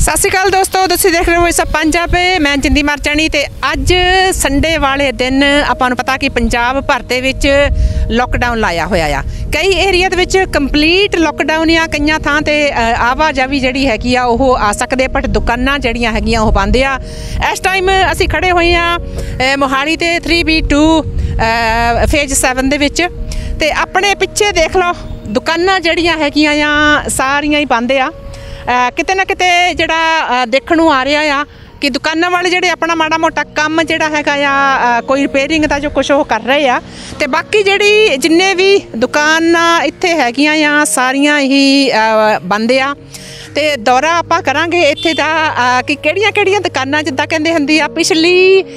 सत श्री अकाल दोस्तों, तुसीं देख रहे हो सब पंजाब। मैं जिंदी मरचानी ते अज संडे वाले दिन आपां नूं पता कि पंजाब भर दे विच लॉकडाउन लाया होया आ। कई एरिया दे विच कंप्लीट लॉकडाउन आ, कई थां ते आवाजावी जिहड़ी हैगी आ ओह आ सकदे, बट दुकानां जिहड़ियां हैगियां ओह बंद आ। इस टाइम असीं खड़े होए आ मोहाली ते 3B2 फेज 7 दे विच ते अपने पिछे देख लो दुकानां जिहड़ियां हैगियां आ सारियां ही बंद आ। किते ना किते जिहड़ा देखण नूं आ रहा आ कि दुकानां वाले जिहड़े अपना माड़ा मोटा काम जिहड़ा हैगा आ कोई रिपेयरिंग दा जो कुछ वो कर रहे आ ते बाकी जिहड़ी जिन्ने भी दुकानां इत्थे हैगियां आ सारियां ही बंद आ। ते दौरा आपां करांगे इत्थे दा कि किहड़ियां दुकानां जिद्दां कहंदे हुंदी आ पिछली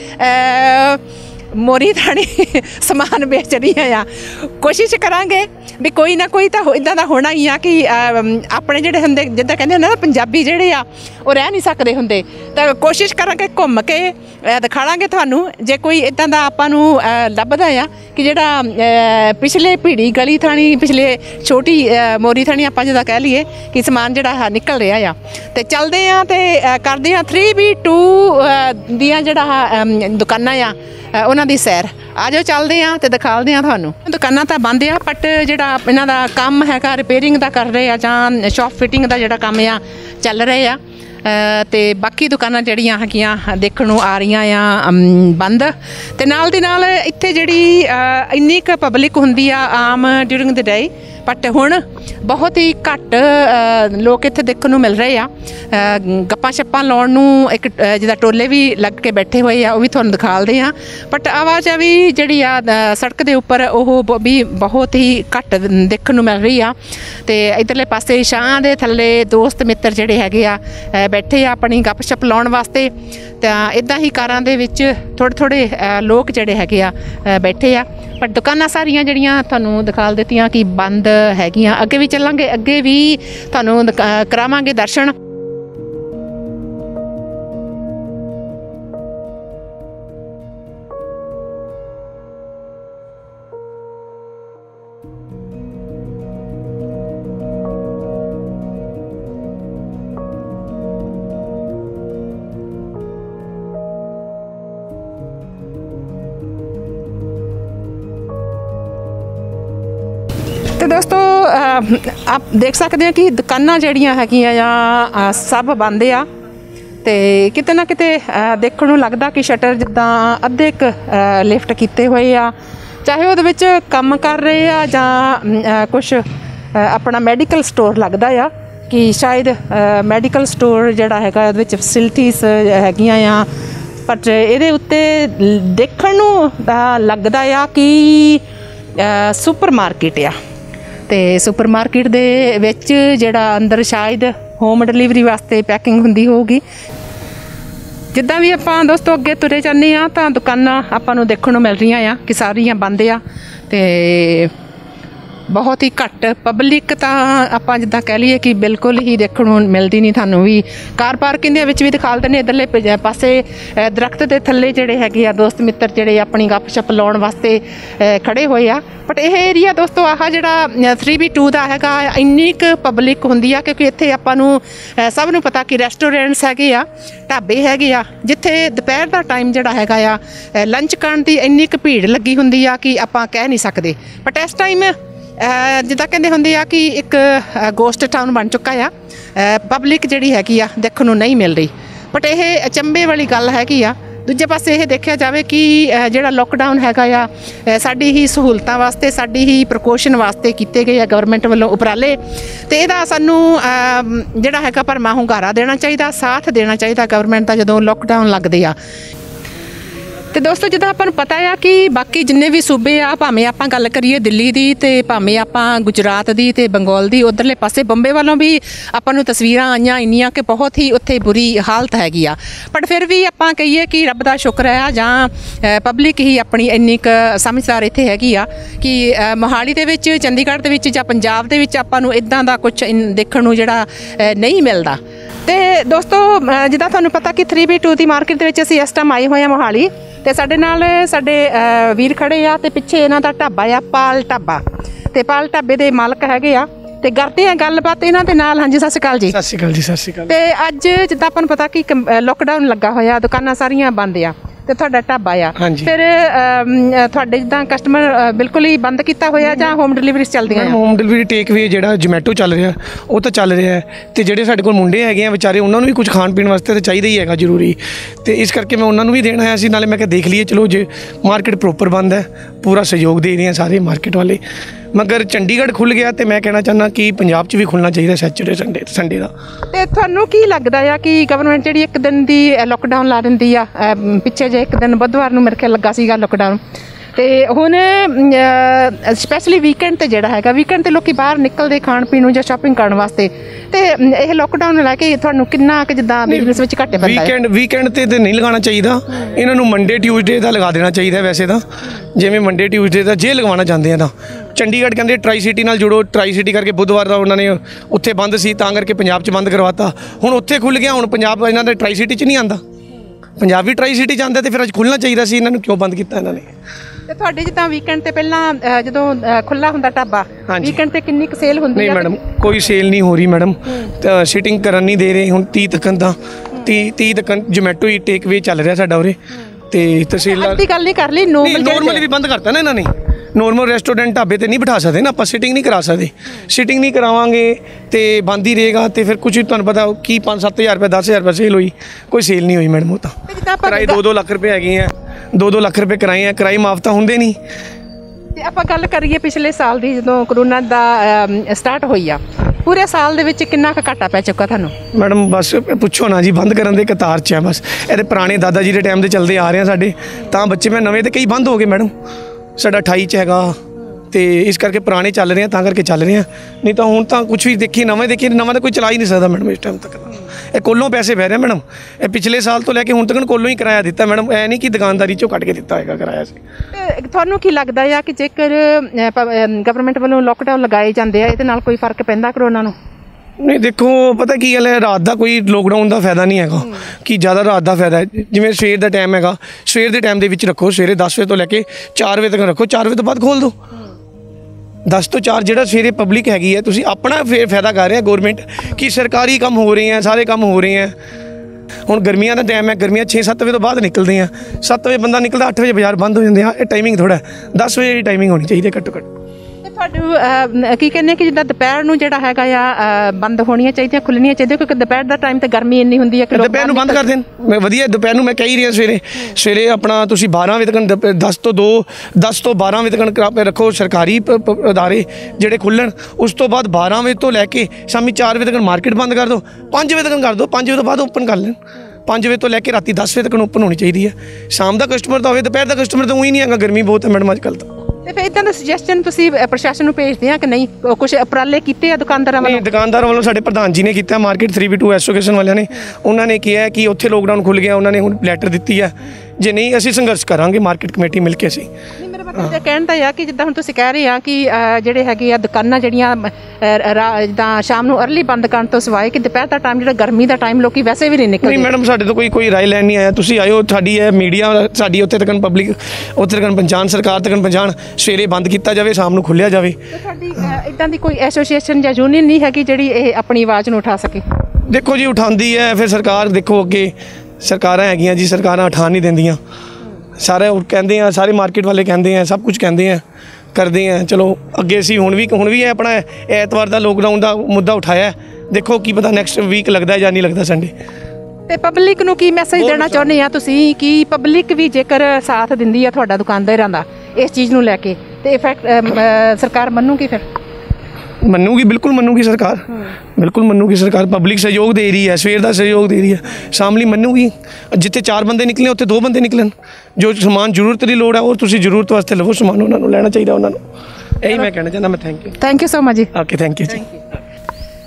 मोरी थानी समान बेच रही आ। कोशिश करांगे भी कोई ना कोई तो इदां दा होना ही आ कि अपने जिहड़े हुंदे जिद्दां कहंदे हुंदे ना पंजाबी जिहड़े आ वो रह नहीं सकदे हुंदे। तो कोशिश करांगे घूम के दिखावांगे तुहानूं जे कोई इदां दा आपां नूं लभदा आ कि जिहड़ा पिछले भीड़ी गली थानी पिछले छोटी मोरी थानी आपां जिद्दां कह लईए कि समान जिहड़ा निकल रहा आ। ते चलदे आ ते करदे आ 3B2 दियां जिहड़ा दुकानां आ उन्हां दी सैर। आ जाओ चलदे आ ते दिखालदे आ तुहानूं। दुकानां तां बंद आ बट जिहड़ा इन्हां दा काम हैगा रिपेयरिंग दा कर रहे आ जां शॉप फिटिंग दा जिहड़ा काम आ चल रहे आ। ते बाकी दुकानां जिहड़ियां हैगियां देखण नूं आ रहीआं आ बंद। ते नाल दी नाल इत्थे जिहड़ी इन्नी क पब्लिक हुंदी आ आम ड्यूरिंग द डे, बट हुण बहुत ही घट लोग इत्थे देखण नूं मिल रहे आ। गप्पां शप्पां लाउण नूं एक जिद्दां टोले भी लग के बैठे होए आ, वो भी तुहानूं दिखालदे आ। बट आवाजावी जिहड़ी आ सड़क दे उपर ओह भी बहुत ही घट देखण नूं मिल रही आ। ते इधरले पासे छां दे थल्ले दोस्त मित्र जिहड़े हैगे आ बैठे आ अपनी गपशप लाउण वास्ते। तां इदां ही कारां दे विच थोड़े थोड़े लोग जिहड़े हैगे आ बैठे आ। पर दुकानां सारियां जिहड़ियां तुहानूं दिखाल दित्तियां कि बंद हैगियां। अगे भी चलांगे, अगे भी तुहानूं करावांगे दर्शन। तो दोस्तों आप देख सकते हैं कि दुकानां जिहड़ियां हैगियां आ सब बंद आ। ते किते ना किते देखण नूं लगदा कि शटर जिद्दां अद्धे क लिफ्ट कीते होए आ, चाहे उहदे विच काम कर रहे आ जां कुछ अपना मैडिकल स्टोर लगदा आ कि शायद मैडिकल स्टोर जिहड़ा हैगा उहदे विच फैसिलिटीज़ हैगियां आ। पर इहदे उत्ते देखण नूं लगदा आ कि सुपर मार्केट आ। ते सुपर मार्केट दे विच जिहड़ा अंदर शायद होम डिलीवरी वास्ते पैकिंग हुंदी होगी। जिद्दां भी आपां दोस्तों अगे तुरे जाने आ तां दुकानां आपां नूं देखण नूं मिल रहीआं आ कि सारियां बंद आ। ते बहुत ही घट पब्लिक तां आपां जिद्दां कह लईए कि बिल्कुल ही देखण नूं मिलदी नहीं। तुहानूं भी कार पार्किंग दे विच भी दिखा दिंदे ने इधरले पासे दरख्त दे थल्ले जिहड़े हैगे आ दोस्त मित्र जिहड़े अपनी गपशप लाउण वास्ते खड़े होए आ। बट यह एरिया दोस्तों आह जिहड़ा 3B2 दा हैगा इन्नी क पब्लिक हुंदी आ क्योंकि इत्थे आपां नूं सब नूं पता कि रेस्टोरेंट्स हैगे आ, ढाबे हैगे आ जिथे दोपहर दा टाइम जिहड़ा हैगा आ लंच करन दी इन्नी क भीड़ लगी हुंदी आ कि आपां कह नहीं सकदे। बट इस टाइम जिद्दां कहंदे हुंदे आ कि एक गोस्ट टाउन बन चुका आ, पब्लिक जिहड़ी हैगी आ देखण नूं नहीं मिल रही। बट यह अचंभे वाली गल हैगी आ। दूजे पासे यह देखा जाए कि जिहड़ा लॉकडाउन हैगा आ साडी ही सहूलतां वास्ते साडी ही प्रकोशन वास्ते कीते गए गवर्नमेंट वालों उपराले। तो यदा सानू जिहड़ा हैगा भरमा हुंगारा देना चाहिए, साथ देना चाहिए गवर्नमेंट का जदों लॉकडाउन लगदे आ। तो दोस्तों जिद्दां आपां नूं पता है कि बाकी जिन्ने भी सूबे आ भावें आपां गल करिए दिल्ली दी ते भावें आपां गुजरात दी ते बंगाल दी, उधरले पासे बंबे वालों भी आपां नूं तस्वीरां आईयां इन्नियां कि बहुत ही उत्थे बुरी हालत हैगी आ। पर फिर भी आपां कहिए कि रब दा शुक्र है जां पब्लिक ही अपनी इन्नी क समझदार इत्थे हैगी आ कि मोहाली दे विच चंडीगढ़ दे विच जां पंजाब दे विच आपां नूं इदां दा कुछ देखण नूं जिहड़ा नहीं मिलदा। तो दोस्तों जिद्दां तुहानूं पता कि 3B2 दी मार्केट दे विच असीं इस टाइम आए होए आ मोहाली। तो साडे नाल साडे वीर खड़े आ ते पिछे इन्हां दा ढाबा आ पाल ढाबा। ते पाल ढाबे दे मालक हैगे आ ਤੇ ਕਰਦੇ ਆ ਗੱਲਬਾਤ ਇਹਨਾਂ ਦੇ ਨਾਲ। ਹਾਂਜੀ, ਸਤਿ ਸ਼੍ਰੀ ਅਕਾਲ ਜੀ। ਸਤਿ ਸ਼੍ਰੀ ਅਕਾਲ ਜੀ। ਸਤਿ ਸ਼੍ਰੀ ਅਕਾਲ। ਤੇ ਅੱਜ ਜਿੱਦਾਂ ਆਪਾਂ ਨੂੰ ਪਤਾ ਕਿ ਲੋਕਡਾਊਨ ਲੱਗਾ ਹੋਇਆ, ਦੁਕਾਨਾਂ ਸਾਰੀਆਂ ਬੰਦ ਆ ਤੇ ਤੁਹਾਡਾ ਢਾਬਾ ਆ, ਫਿਰ ਤੁਹਾਡੇ ਜਿੱਦਾਂ ਕਸਟਮਰ ਬਿਲਕੁਲ ਹੀ ਬੰਦ ਕੀਤਾ ਹੋਇਆ ਜਾਂ ਹੋਮ ਡਿਲੀਵਰੀ ਚੱਲਦੀਆਂ? ਹੋਮ ਡਿਲੀਵਰੀ ਟੇਕ ਵੇ ਜਿਹੜਾ ਜੋਮੈਟੋ ਚੱਲ ਰਿਹਾ ਉਹ ਤਾਂ ਚੱਲ ਰਿਹਾ ਹੈ, ਤੇ ਜਿਹੜੇ ਸਾਡੇ ਕੋਲ ਮੁੰਡੇ ਹੈਗੇ ਆ ਵਿਚਾਰੇ ਉਹਨਾਂ ਨੂੰ ਵੀ ਕੁਝ ਖਾਣ ਪੀਣ ਵਾਸਤੇ ਤਾਂ ਚਾਹੀਦਾ ਹੀ ਹੈਗਾ ਜ਼ਰੂਰੀ, ਤੇ ਇਸ ਕਰਕੇ ਮੈਂ ਉਹਨਾਂ ਨੂੰ ਵੀ ਦੇਣ ਆਇਆ ਸੀ। ਨਾਲੇ ਮੈਂ ਕਿਹਾ ਦੇਖ ਲਈਏ, ਚਲੋ ਜੇ ਮਾਰਕੀਟ ਪ੍ਰੋਪਰ ਬੰਦ ਹੈ, ਪੂਰਾ ਸਹਿਯੋਗ ਦੇ ਰਹੇ ਆ ਸਾਰੇ ਮਾਰਕੀਟ ਵਾਲੇ। ਮਗਰ ਚੰਡੀਗੜ੍ਹ ਖੁੱਲ੍ਹ ਗਿਆ ਤੇ ਮੈਂ ਕਹਿਣਾ ਚਾਹੁੰਦਾ ਕਿ ਪੰਜਾਬ 'ਚ ਵੀ ਖੁੱਲ੍ਹਣਾ ਚਾਹੀਦਾ ਸੈਚਰਡੇ ਸੰਡੇ ਦਾ। ਤੇ ਤੁਹਾਨੂੰ ਕੀ ਲੱਗਦਾ ਆ ਕਿ ਗਵਰਨਮੈਂਟ ਜਿਹੜੀ ਇੱਕ ਦਿਨ ਦੀ ਲੋਕਡਾਊਨ ਲਾ ਦਿੰਦੀ ਆ, ਪਿੱਛੇ ਜੇ ਇੱਕ ਦਿਨ ਬੁੱਧਵਾਰ ਨੂੰ ਮੇਰੇ ਖਿਆਲ ਲੱਗਾ ਸੀਗਾ ਲੋਕਡਾਊਨ, ਤੇ ਹੁਣ ਸਪੈਸ਼ਲੀ ਵੀਕਐਂਡ ਤੇ ਜਿਹੜਾ ਹੈਗਾ, ਵੀਕਐਂਡ ਤੇ ਲੋਕੀ ਬਾਹਰ ਨਿਕਲਦੇ ਖਾਣ ਪੀਣ ਨੂੰ ਜਾਂ ਸ਼ਾਪਿੰਗ ਕਰਨ ਵਾਸਤੇ, ਤੇ ਇਹ ਲੋਕਡਾਊਨ ਲੈ ਕੇ ਤੁਹਾਨੂੰ ਕਿੰਨਾ ਕੁ ਜਿੱਦਾਂ ਬਿਜ਼ਨਸ ਵਿੱਚ ਘਾਟੇ ਪੈਂਦਾ ਹੈ? ਵੀਕਐਂਡ ਤੇ ਨਹੀਂ ਲਗਾਉਣਾ ਚਾਹੀਦਾ, ਇਹਨਾਂ ਨੂੰ ਮੰਡੇ ਟਿਊਜ਼ਡੇ ਦਾ ਲਗਾ ਦੇਣਾ ਚਾਹੀਦਾ। ਵੈਸੇ ਤਾਂ ਜਿਵੇਂ ਮੰਡੇ ਟਿਊਜ਼ਡੇ ਦਾ ਜੇ ਲਗਵਾਉਣਾ ਚਾਹੁੰਦੇ ਆ ਤਾਂ ਚੰਡੀਗੜ੍ਹ ਕਹਿੰਦੇ ਟਰਾਈ ਸਿਟੀ ਨਾਲ ਜੁੜੋ, ਟਰਾਈ ਸਿਟੀ ਕਰਕੇ ਬੁੱਧਵਾਰ ਦਾ ਉਹਨਾਂ ਨੇ ਉੱਥੇ ਬੰਦ ਸੀ ਤਾਂ ਕਰਕੇ ਪੰਜਾਬ 'ਚ ਬੰਦ ਕਰਵਾਤਾ। ਹੁਣ ਉੱਥੇ ਖੁੱਲ੍ਹ ਗਿਆ, ਹੁਣ ਪੰਜਾਬ ਇਹਨਾਂ ਦੇ ਟਰਾਈ ਸਿਟੀ 'ਚ ਨਹੀਂ ਆਉਂਦਾ, ਪੰਜਾਬ ਵੀ ਟਰਾਈ ਸਿਟੀ 'ਚ ਆਉਂਦਾ, ਤੇ ਫਿਰ ਅੱਜ ਖੁੱਲ੍ਹਣਾ ਚਾਹੀਦਾ ਸੀ, ਇਹਨਾਂ ਨੂੰ ਕਿਉਂ ਬੰਦ ਕੀਤਾ ਇਹਨਾਂ ਨੇ? ਤੇ ਤੁਹਾਡੇ ਜਿੱਦਾਂ ਵੀਕਐਂਡ ਤੇ ਪਹਿਲਾਂ ਜਦੋਂ ਖੁੱਲਾ ਹੁੰਦਾ ਢਾਬਾ, ਵੀਕਐਂਡ ਤੇ ਕਿੰਨੀ ਕੁ ਸੇਲ ਹੁੰਦੀ? ਨਹੀਂ ਮੈਡਮ, ਕੋਈ ਸੇਲ ਨਹੀਂ ਹੋ ਰਹੀ ਮੈਡਮ, ਸਿਟਿੰਗ ਕਰਨ ਨਹੀਂ ਦੇ ਰਹੇ। ਹੁਣ 30 ਤੱਕ ਤਾਂ 30 ਤੱਕ ਜੋਮੈਟੋ ਹੀ ਟੇਕ ਵੇ ਚੱਲ ਰਿਹਾ ਸਾਡਾ ਉਰੇ, ਤੇ ਤਹਿਸੀਲਦਾਰ ਦੀ ਗੱਲ ਨਹੀਂ ਕਰ ਲਈ, ਨੋਰਮਲੀ ਵੀ ਬੰਦ ਕਰਤਾ ਨਾ ਇਹਨਾਂ ਨੇ। ਨੋਰਮਲ ਰੈਸਟੋਰੈਂਟ ਢਾਬੇ ਤੇ ਨਹੀਂ ਬਿਠਾ ਸਕਦੇ ਨਾ ਆਪਾਂ, ਸਿਟਿੰਗ ਨਹੀਂ ਕਰਾ ਸਕਦੇ, ਸਿਟਿੰਗ ਨਹੀਂ ਕਰਾਵਾਂਗੇ ਤੇ ਬੰਦ ਹੀ ਰਹੇਗਾ, ਤੇ ਫਿਰ ਕੁਝ ਤੁਹਾਨੂੰ ਪਤਾ ਕੀ 5-7 ਹਜ਼ਾਰ ਰੁਪਏ 10 ਹਜ਼ਾਰ ਰੁਪਏ ਸੇਲ ਹੋਈ, ਕੋਈ ਸੇਲ ਨਹੀਂ ਹੋਈ ਮੈਡਮ। ਉਹ ਤਾਂ ਕਿਰਾਏ 2-2 ਲੱਖ ਰੁਪਏ ਹੈਗੇ ਆ, 2-2 ਲੱਖ ਰੁਪਏ ਕਿਰਾਏ ਆ, ਕਿਰਾਏ ਮਾਫ ਤਾਂ ਹੁੰਦੇ ਨਹੀਂ। ਤੇ ਆਪਾਂ ਗੱਲ ਕਰੀਏ ਪਿਛਲੇ ਸਾਲ ਦੀ, ਜਦੋਂ ਕਰੋਨਾ ਦਾ ਸਟਾਰਟ ਹੋਈ ਆ, ਪੂਰੇ ਸਾਲ ਦੇ ਵਿੱਚ ਕਿੰਨਾ ਕੁ ਘਾਟਾ ਪੈ ਚੁੱਕਾ ਤੁਹਾਨੂੰ? ਮੈਡਮ ਬਸ ਪੁੱਛੋ ਨਾ ਜੀ, ਬੰਦ ਕਰਨ ਦੇ ਕਤਾਰ 'ਚ ਆ ਬਸ। ਇਹਦੇ ਪੁਰਾਣੇ ਦਾਦਾ ਜੀ ਦੇ ਟਾਈਮ ਦੇ ਚੱਲਦੇ ਆ ਰਹੇ ਆ ਸਾਡੇ, ਤਾਂ ਬੱਚੇ ਮੈਂ ਨਵੇਂ ਤੇ ਕਈ ਬੰਦ ਹੋ ਗਏ ਮੈਡਮ। ਸਾਡਾ 28 'ਚ ਹੈਗਾ, ਤੇ ਇਸ ਕਰਕੇ ਪੁਰਾਣੇ ਚੱਲ ਰਹੇ ਆ, ਤਾਂ ਕਰਕੇ ਚੱਲ ਰਹੇ ਆ, ਨਹੀਂ ਤਾਂ ਹੁਣ ਤਾਂ ਕੁਝ ਵੀ ਦੇਖੀਏ ਨਵਾਂ ਤਾਂ ਕੋਈ ਚਲਾ ਹੀ ਨਹੀਂ ਸਕਦਾ ਮੈਡਮ ਇਸ ਟਾਈਮ ਤੱਕ। ਇਹ ਕੋਲੋਂ ਪੈਸੇ ਬਹਿ ਰਹੇ ਮੈਡਮ, ਇਹ ਪਿਛਲੇ ਸਾਲ ਤੋਂ ਲੈ ਕੇ ਹੁਣ ਤੱਕ ਕੋਲੋਂ ਹੀ ਕਿਰਾਇਆ ਦਿੱਤਾ ਮੈਡਮ, ਇਹ ਨਹੀਂ ਕਿ ਦੁਕਾਨਦਾਰੀ 'ਚੋਂ ਕੱਢ ਕੇ ਦਿੱਤਾ ਹੋਏਗਾ ਕਿਰਾਇਆ ਸੀ। ਤੁਹਾਨੂੰ ਕੀ ਲੱਗਦਾ ਆ ਕਿ ਜੇਕਰ ਗਵਰਨਮੈਂਟ ਵੱਲੋਂ ਲੋਕਡਾਊਨ ਲਗਾਏ ਜਾਂਦੇ ਆ, ਇਹਦੇ ਨਾਲ ਕੋਈ ਫਰਕ ਪੈਂਦਾ ਕਰੋਨਾ ਨੂੰ? ਨਹੀਂ ਦੇਖੋ, ਪਤਾ ਕੀ ਗੱਲ ਹੈ, ਰਾਤ ਦਾ ਕੋਈ ਲੋਕਡਾਊਨ ਦਾ ਫਾਇਦਾ ਨਹੀਂ ਹੈਗਾ ਕਿ ਜ਼ਿਆਦਾ ਰਾਤ ਦਾ ਫਾਇਦਾ ਹੈ। ਜਿਵੇਂ ਸਵੇਰ ਦਾ ਟਾਈਮ ਹੈਗਾ, ਸਵੇਰ ਦੇ ਟਾਈਮ ਦੇ ਵਿੱਚ ਰੱਖੋ, ਸਵੇਰੇ 10 ਵਜੇ ਤੋਂ ਲੈ ਕੇ 4 ਵਜੇ ਤੱਕ ਰੱਖੋ, 4 ਵਜੇ ਤੋਂ ਬਾਅਦ ਖੋਲ੍ਹ ਦਿਓ। 10 ਤੋਂ 4 ਜਿਹੜਾ ਸਵੇਰੇ ਪਬਲਿਕ ਹੈਗੀ ਹੈ, ਤੁਸੀਂ ਆਪਣਾ ਫਾਇਦਾ ਕਰ ਰਹੇ ਆ ਗੌਰਮੈਂਟ, ਕਿ ਸਰਕਾਰੀ ਕੰਮ ਹੋ ਰਹੇ ਆ, ਸਾਰੇ ਕੰਮ ਹੋ ਰਹੇ ਆ। ਹੁਣ ਗਰਮੀਆਂ ਦਾ ਟਾਈਮ ਹੈ, ਗਰਮੀਆਂ 6-7 ਵਜੇ ਤੋਂ ਬਾਅਦ ਨਿਕਲਦੇ ਆ, 7 ਵਜੇ ਬੰਦਾ ਨਿਕਲਦਾ, 8 ਵਜੇ ਬਾਜ਼ਾਰ ਬੰਦ ਹੋ ਜਾਂਦੇ ਆ। ਇਹ ਟਾਈਮਿੰਗ ਥੋੜ੍ਹਾ 10 ਵਜੇ ਦੀ ਟਾਈਮਿੰਗ ਹੋਣੀ ਚਾਹੀਦੀ ਘੱਟੋ ਘੱਟ। ਤੁਹਾਨੂੰ ਕੀ ਕਹਿੰਦੇ ਕਿ ਜਿੱਦਾਂ ਦੁਪਹਿਰ ਨੂੰ ਜਿਹੜਾ ਹੈਗਾ ਆ ਬੰਦ ਹੋਣੀਆਂ ਚਾਹੀਦੀਆਂ, ਖੁੱਲ੍ਹਣੀਆਂ ਚਾਹੀਦੀਆਂ, ਕਿਉਂਕਿ ਦੁਪਹਿਰ ਦਾ ਟਾਈਮ ਤੇ ਗਰਮੀ ਇੰਨੀ ਹੁੰਦੀ ਹੈ ਕਿ ਦੁਪਹਿਰ ਨੂੰ ਬੰਦ ਕਰ ਦੇਣ। ਮੈਂ ਵਧੀਆ ਦੁਪਹਿਰ ਨੂੰ ਮੈਂ ਕਹਿ ਹੀ ਰਿਹਾ, ਸਵੇਰੇ ਆਪਣਾ ਤੁਸੀਂ 12 ਵਜੇ ਤੱਕ, 10 ਤੋਂ 12 ਵਜੇ ਤੱਕ ਰੱਖੋ ਸਰਕਾਰੀ ਅਦਾਰੇ ਜਿਹੜੇ ਖੁੱਲ੍ਹਣ। ਉਸ ਤੋਂ ਬਾਅਦ 12 ਵਜੇ ਤੋਂ ਲੈ ਕੇ ਸ਼ਾਮੀ 4 ਵਜੇ ਤੱਕ ਮਾਰਕੀਟ ਬੰਦ ਕਰ ਦਿਓ, 5 ਵਜੇ ਤੱਕ ਕਰ ਦਿਓ, 5 ਵਜੇ ਤੋਂ ਬਾਅਦ ਓਪਨ ਕਰ ਲੈਣ। 5 ਵਜੇ ਤੋਂ ਲੈ ਕੇ ਰਾਤੀ 10 ਵਜੇ ਤੱਕ ਓਪਨ ਹੋਣੀ ਚਾਹੀਦੀ ਹੈ। ਸ਼ਾਮ ਦਾ ਕਸਟਮਰ ਤਾਂ ਹੋਵੇ, ਦੁਪਹਿਰ ਦਾ ਕਸਟਮਰ ਤਾਂ ਉਹੀ ਨਹੀਂ ਹੈਗਾ, ਗਰਮੀ ਬਹੁਤ ਹੈ ਮੈਡਮ ਅੱਜ ਕੱਲ੍ਹ ਤਾਂ। ਤੇ ਫਿਰ ਇੱਦਾਂ ਦਾ ਸੁਜੈਸ਼ਨ ਤੁਸੀਂ ਪ੍ਰਸ਼ਾਸਨ ਨੂੰ ਭੇਜਦੇ ਆ ਕਿ ਨਹੀਂ? ਕੁਝ ਉਪਰਾਲੇ ਕੀਤੇ ਆ ਦੁਕਾਨਦਾਰਾਂ ਵੱਲੋਂ? ਦੁਕਾਨਦਾਰਾਂ ਵੱਲੋਂ ਸਾਡੇ ਪ੍ਰਧਾਨ ਜੀ ਨੇ ਕੀਤਾ, ਮਾਰਕੀਟ 3v2 ਐਸੋਸੀਏਸ਼ਨ ਵਾਲਿਆਂ ਨੇ, ਉਹਨਾਂ ਨੇ ਕਿਹਾ ਕਿ ਉੱਥੇ ਲੋਕਡਾਊਨ ਖੁੱਲ੍ਹ ਗਿਆ, ਉਹਨਾਂ ਨੇ ਹੁਣ ਲੈਟਰ ਦਿੱਤੀ ਹੈ, ਜੇ ਨਹੀਂ ਅਸੀਂ ਸੰਘਰਸ਼ ਕਰਾਂਗੇ ਮਾਰਕੀਟ ਕਮੇਟੀ ਮਿਲ ਕੇ। ਅਸੀਂ ਮਤਲਬ ਕਹਿਣ ਦਾ ਆ ਕਿ ਜਿੱਦਾਂ ਹੁਣ ਤੁਸੀਂ ਕਹਿ ਰਹੇ ਆ ਕਿ ਜਿਹੜੇ ਹੈਗੇ ਆ ਦੁਕਾਨਾਂ ਜਿਹੜੀਆਂ ਜਿੱਦਾਂ ਸ਼ਾਮ ਨੂੰ ਅਰਲੀ ਬੰਦ ਕਰਨ ਤੋਂ ਸਿਵਾਏ ਕਿ ਦੁਪਹਿਰ ਦਾ ਟਾਈਮ ਜਿਹੜਾ ਗਰਮੀ ਦਾ ਟਾਈਮ ਲੋਕੀ ਵੈਸੇ ਵੀ ਨਹੀਂ ਨਿਕਲਦੇ। ਨਹੀਂ ਮੈਡਮ, ਸਾਡੇ ਤੋਂ ਕੋਈ ਰਾਏ ਲੈਣ ਨਹੀਂ ਆਇਆ, ਤੁਸੀਂ ਆਇਓ, ਸਾਡੀ ਇਹ ਮੀਡੀਆ ਸਾਡੀ ਉੱਥੇ ਤੱਕ ਪਬਲਿਕ ਉੱਥੇ ਤੱਕ ਪਹੁੰਚਾਉਣ, ਸਰਕਾਰ ਤੱਕ ਪਹੁੰਚਾਉਣ, ਸਵੇਰੇ ਬੰਦ ਕੀਤਾ ਜਾਵੇ, ਸ਼ਾਮ ਨੂੰ ਖੁੱਲ੍ਹਿਆ ਜਾਵੇ। ਤੁਹਾਡੀ ਇੱਦਾਂ ਦੀ ਕੋਈ ਐਸੋਸੀਏਸ਼ਨ ਜਾਂ ਯੂਨੀਅਨ ਨਹੀਂ ਹੈਗੀ ਜਿਹੜੀ ਇਹ ਆਪਣੀ ਆਵਾਜ਼ ਨੂੰ ਉਠਾ ਸਕੇ? ਦੇਖੋ ਜੀ, ਉਠਾਉਂਦੀ ਹੈ, ਫਿਰ ਸਰਕਾਰ ਦੇਖੋ ਅੱਗੇ ਸਰਕਾਰਾਂ ਹੈਗੀਆਂ ਜੀ, ਸਰਕਾਰਾਂ ਉਠਾ ਨਹੀਂ ਦਿੰਦੀਆਂ। ਸਾਰੇ ਕਹਿੰਦੇ ਆ, ਸਾਰੇ ਮਾਰਕੀਟ ਵਾਲੇ ਕਹਿੰਦੇ ਆ, ਸਭ ਕੁਝ ਕਹਿੰਦੇ ਆ, ਕਰਦੇ ਆ। ਚਲੋ ਅੱਗੇ ਅਸੀਂ ਹੁਣ ਵੀ ਇਹ ਆਪਣਾ ਐਤਵਾਰ ਦਾ ਲੋਕਡਾਊਨ ਦਾ ਮੁੱਦਾ ਉਠਾਇਆ, ਦੇਖੋ ਕੀ ਪਤਾ ਨੈਕਸਟ ਵੀਕ ਲੱਗਦਾ ਜਾਂ ਨਹੀਂ ਲੱਗਦਾ ਸੰਡੇ। ਤੇ ਪਬਲਿਕ ਨੂੰ ਕੀ ਮੈਸੇਜ ਦੇਣਾ ਚਾਹੁੰਦੇ ਆ ਤੁਸੀਂ ਕਿ ਪਬਲਿਕ ਵੀ ਜੇਕਰ ਸਾਥ ਦਿੰਦੀ ਆ ਤੁਹਾਡਾ ਦੁਕਾਨਦਾਰਾਂ ਦਾ ਇਸ ਚੀਜ਼ ਨੂੰ ਲੈ ਕੇ, ਤੇ ਇਫੈਕਟ ਸਰਕਾਰ ਮੰਨੂਗੀ? ਫਿਰ ਮੰਨੂਗੀ, ਬਿਲਕੁਲ ਮੰਨੂਗੀ ਸਰਕਾਰ, ਬਿਲਕੁਲ ਮੰਨੂਗੀ ਸਰਕਾਰ। ਪਬਲਿਕ ਸਹਿਯੋਗ ਦੇ ਰਹੀ ਹੈ, ਸਵੇਰ ਦਾ ਸਹਿਯੋਗ ਦੇ ਰਹੀ ਹੈ, ਸ਼ਾਮ ਲਈ ਮੰਨੂਗੀ। ਜਿੱਥੇ 4 ਬੰਦੇ ਨਿਕਲੇ ਉੱਥੇ 2 ਬੰਦੇ ਨਿਕਲਣ। ਜੋ ਸਮਾਨ ਜ਼ਰੂਰਤ ਦੀ ਲੋੜ ਹੈ ਉਹ ਤੁਸੀਂ ਜ਼ਰੂਰਤ ਵਾਸਤੇ ਲਵੋ ਸਮਾਨ, ਉਹਨਾਂ ਨੂੰ ਲੈਣਾ ਚਾਹੀਦਾ ਉਹਨਾਂ ਨੂੰ। ਇਹੀ ਮੈਂ ਕਹਿਣਾ ਚਾਹੁੰਦਾ। ਮੈਂ ਥੈਂਕ ਯੂ ਸੋ ਮਚ ਜੀ। ਓਕੇ, ਥੈਂਕ ਯੂ ਜੀ।